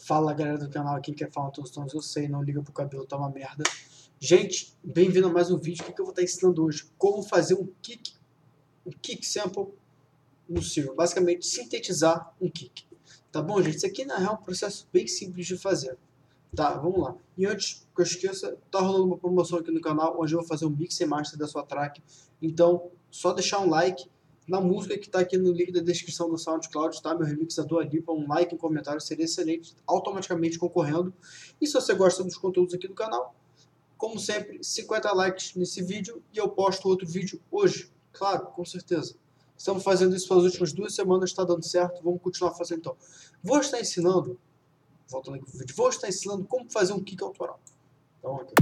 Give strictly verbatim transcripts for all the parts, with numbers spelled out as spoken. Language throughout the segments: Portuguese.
Fala galera do canal, aqui que é Fala Todos Tons, eu sei, não liga pro cabelo, tá uma merda. Gente, bem-vindo a mais um vídeo. O que, que eu vou estar ensinando hoje? Como fazer um kick, um kick sample no Serum. Basicamente, sintetizar um kick. Tá bom, gente? Isso aqui na real é um processo bem simples de fazer. Tá, vamos lá. E antes que eu esqueça, tá rolando uma promoção aqui no canal, onde eu vou fazer um mix e master da sua track. Então, só deixar um like na música que está aqui no link da descrição do SoundCloud, tá? Meu remix da Dua Lipa, um like, um comentário seria excelente, automaticamente concorrendo. E se você gosta dos conteúdos aqui do canal, como sempre, cinquenta likes nesse vídeo e eu posto outro vídeo hoje, claro, com certeza. Estamos fazendo isso pelas últimas duas semanas, está dando certo, vamos continuar fazendo então. Vou estar ensinando, voltando aqui pro vídeo, vou estar ensinando como fazer um kick autoral. Então, aqui.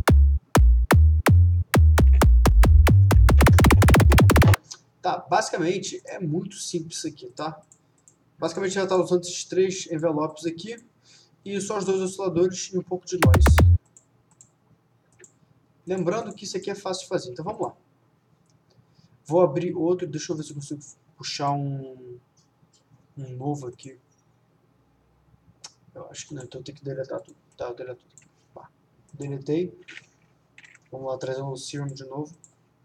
Tá, basicamente é muito simples isso aqui, tá? Basicamente já está usando esses três envelopes aqui e só os dois osciladores e um pouco de noise. Lembrando que isso aqui é fácil de fazer, então vamos lá. Vou abrir outro, deixa eu ver se eu consigo puxar um, um novo aqui. Eu acho que não, então eu tenho que deletar tudo. Tá, eu deleto tudo aqui. Pá. Deletei. Vamos lá, trazer um Serum de novo.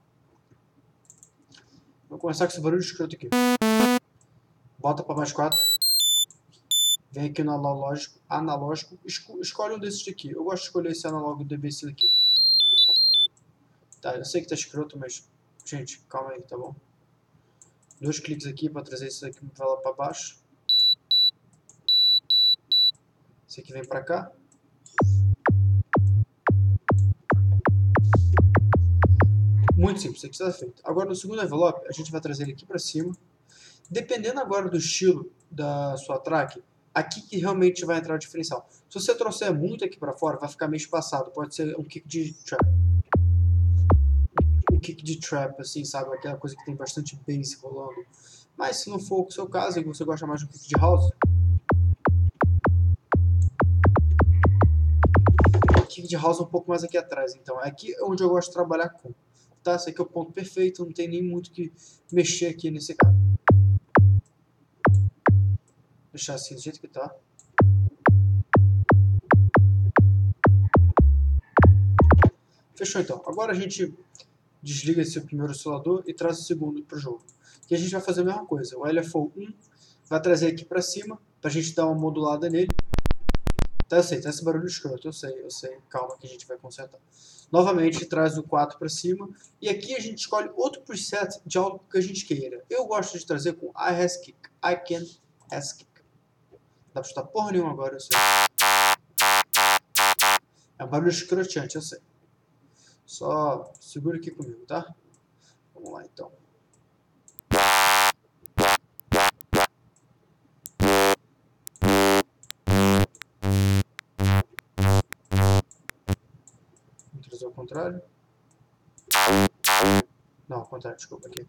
Vou começar com esse barulho escroto aqui. Bota para mais quatro. Vem aqui no analógico, analógico, esco escolhe um desses daqui. Eu gosto de escolher esse analógico D B C daqui. Tá, eu sei que tá escroto, mas, gente, calma aí, tá bom? Dois cliques aqui para trazer isso aqui lá para baixo. Esse aqui vem para cá. Muito simples, isso aqui está feito. Agora no segundo envelope, a gente vai trazer ele aqui para cima. Dependendo agora do estilo da sua track, aqui que realmente vai entrar o diferencial. Se você trouxer muito aqui para fora, vai ficar meio espaçado. Pode ser um kick de trap. Um kick de trap, assim, sabe? Aquela coisa que tem bastante bass rolando. Mas se não for o seu caso e você gosta mais de um kick de house, kick de house um pouco mais aqui atrás. Então, é aqui onde eu gosto de trabalhar com. Tá? Esse aqui é o ponto perfeito, não tem nem muito que mexer aqui nesse cara. Deixar assim do jeito que tá. Fechou então. Agora a gente desliga esse primeiro oscilador e traz o segundo para o jogo. E a gente vai fazer a mesma coisa. O L F O um vai trazer aqui para cima, para a gente dar uma modulada nele. Tá, eu sei, tá esse barulho escroto, eu sei, eu sei. Calma que a gente vai consertar. Novamente, traz o quatro para cima. E aqui a gente escolhe outro preset de algo que a gente queira. Eu gosto de trazer com I has kick. I can has kick. Não dá pra escutar porra nenhuma agora, eu sei. É um barulho escrotante, eu sei. Só segura aqui comigo, tá? Vamos lá, então. Vou trazer ao contrário. Não, ao contrário, desculpa aqui.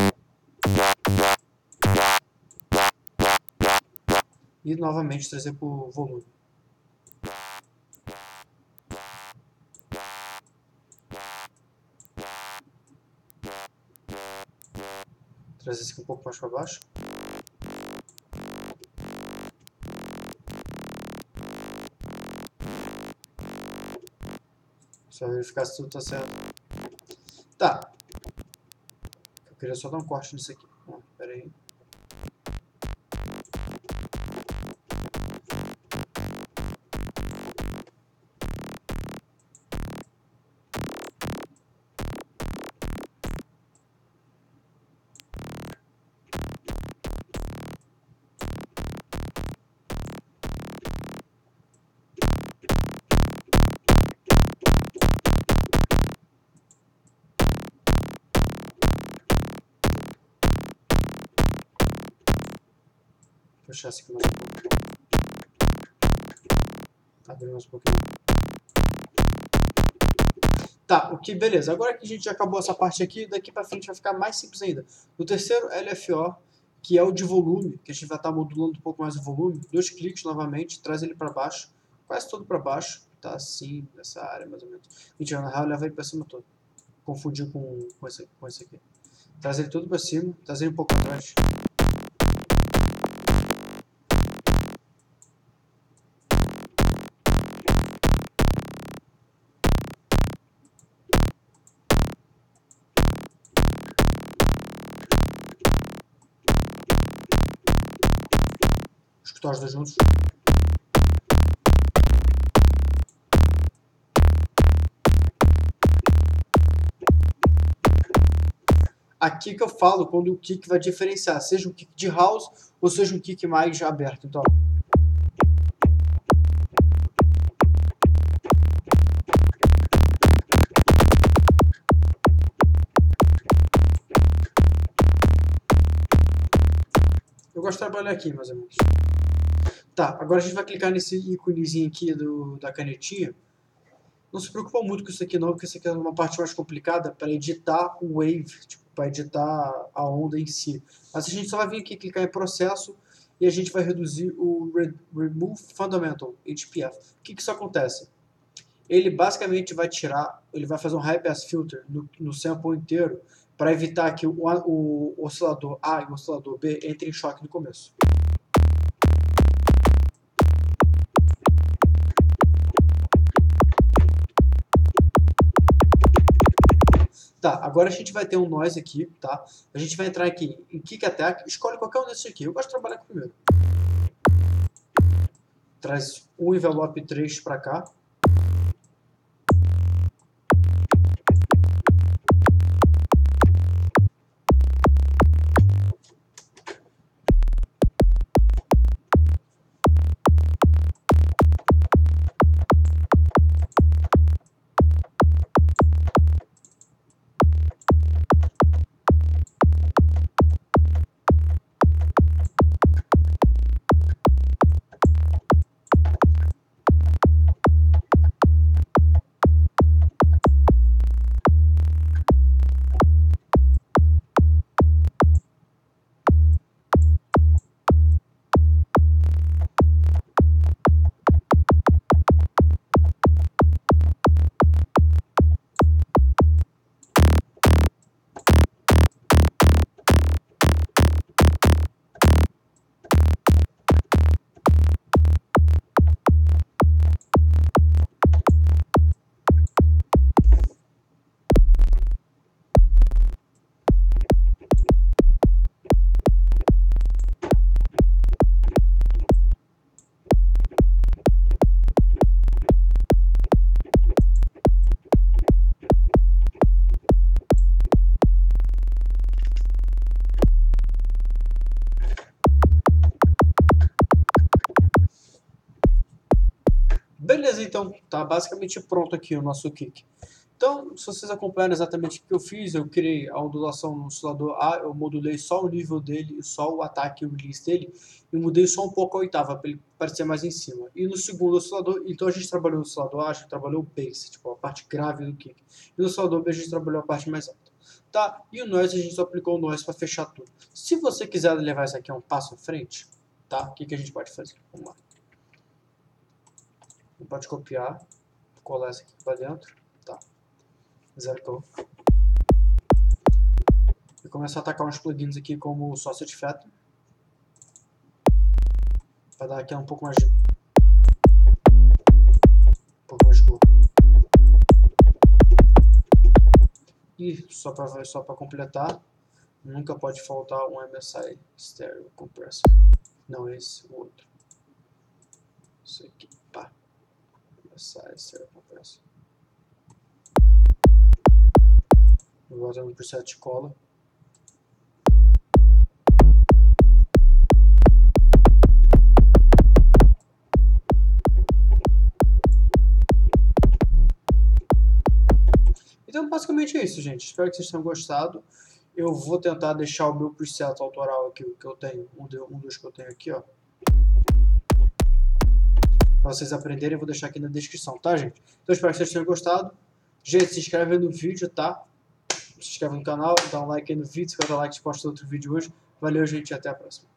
E novamente trazer para o volume. Trazer esse aqui um pouco mais para baixo. Só verificar se tudo está certo. Tá. Eu queria só dar um corte nisso aqui. Ah, pera aí. Fechar esse aqui mais um pouco. Abrir mais um pouquinho. Tá, o que, beleza. Agora que a gente já acabou essa parte aqui, daqui pra frente vai ficar mais simples ainda. O terceiro L F O, que é o de volume, que a gente vai estar modulando um pouco mais o volume, dois cliques novamente, traz ele para baixo, quase todo para baixo, tá assim, nessa área mais ou menos. Mentira, na real leva ele para cima todo. Confundiu com, com, esse, com esse aqui. Traz ele todo para cima, traz ele um pouco atrás. escutar os dois juntos. Aqui que eu falo quando o kick vai diferenciar, seja um kick de house ou seja um kick mais aberto. Então, eu gosto de trabalhar aqui, mais ou menos. Tá, agora a gente vai clicar nesse íconezinho aqui do, da canetinha. Não se preocupa muito com isso aqui não, porque isso aqui é uma parte mais complicada para editar o wave, tipo, para editar a onda em si. Mas a gente só vai vir aqui clicar em processo e a gente vai reduzir o Re Remove Fundamental, H P F. O que que isso acontece? Ele basicamente vai tirar, ele vai fazer um High Pass Filter no, no sample inteiro para evitar que o, o oscilador A e o oscilador B entrem em choque no começo. Tá, agora a gente vai ter um noise aqui, tá? A gente vai entrar aqui em Kick Attack, escolhe qualquer um desses aqui. Eu gosto de trabalhar com o primeiro. Traz um envelope três para cá. Beleza, então, tá basicamente pronto aqui o nosso kick. Então, se vocês acompanharam exatamente o que eu fiz, eu criei a ondulação no oscilador A, eu modulei só o nível dele, só o ataque e o release dele, e mudei só um pouco a oitava, para ele parecer mais em cima. E no segundo oscilador, então a gente trabalhou no oscilador A, a gente trabalhou o bass, tipo, a parte grave do kick. E no oscilador B a gente trabalhou a parte mais alta. Tá? E o noise, a gente só aplicou o noise para fechar tudo. Se você quiser levar isso aqui a um passo à frente, tá? O que, que a gente pode fazer? Vamos lá. Pode copiar, colar essa aqui para dentro, tá? Zero. E começar a atacar uns plugins aqui como o Sausage Factory, para dar aqui um pouco mais de um pouco mais de cor. E só para só para completar, nunca pode faltar um M S I Stereo Compressor. Não esse, o outro. Isso aqui, pá. Sai, será que acontece? Vou botar no preset de cola. Então basicamente é isso, gente. Espero que vocês tenham gostado. Eu vou tentar deixar o meu preset autoral aqui, o que eu tenho, um, de, um dos que eu tenho aqui, ó. Para vocês aprenderem, eu vou deixar aqui na descrição, tá, gente? Então, espero que vocês tenham gostado. Gente, se inscreve no vídeo, tá? Se inscreve no canal, dá um like aí no vídeo, se quer dar like, a gente posta outro vídeo hoje. Valeu, gente, e até a próxima.